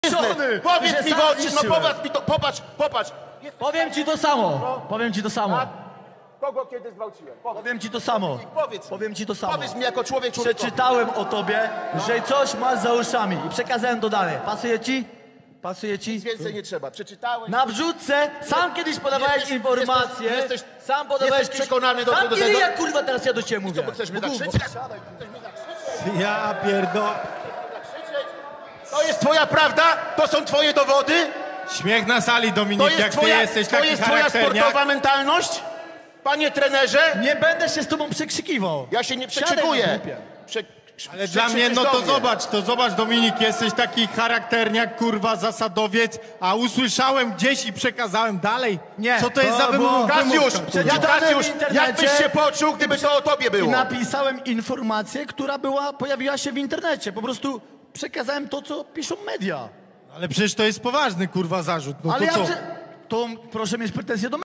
Powiedz mi w oczy, no popatrz mi to, popatrz. Powiem ci to samo. Powiem ci to samo. Kogo kiedy zgwałciłem? Powiem ci to samo. Powiedz mi. Powiem ci to samo. Powiedz mi jako człowiek. Przeczytałem o tobie, że coś masz za uszami i przekazałem to dalej. Pasuje ci? Pasuje ci? Nic więcej nie trzeba. Przeczytałem. Na wrzutce sam kiedyś podawałeś informacje. Sam podawałeś. Jesteś przekonany do tego? Jak kurwa teraz ja do ciebie mówię? Co, chcesz mnie tak krzyczeć? Ja pierdolę. To jest twoja prawda? To są twoje dowody? Śmiech na sali, To Dominik, jak jest ty jesteś to taki jest twoja charakterniak. sportowa mentalność? Panie trenerze? Nie będę się z tobą przekrzykiwał. Ja się nie Siadaj przekrzykuję. na dupie. Ale dla mnie, no to zobacz Dominik, jesteś taki charakterniak, kurwa, zasadowiec, a usłyszałem gdzieś i przekazałem dalej. Nie, Co to jest za to było- wymówka? Kasiusz, Przeczytałem Kasiusz, w internecie. jak byś się poczuł, gdyby to o tobie I było? napisałem informację, która pojawiła się w internecie. Po prostu przekazałem to, co piszą media. Ale przecież to jest poważny, kurwa, zarzut. No Ale to co? to proszę mieć pretensje do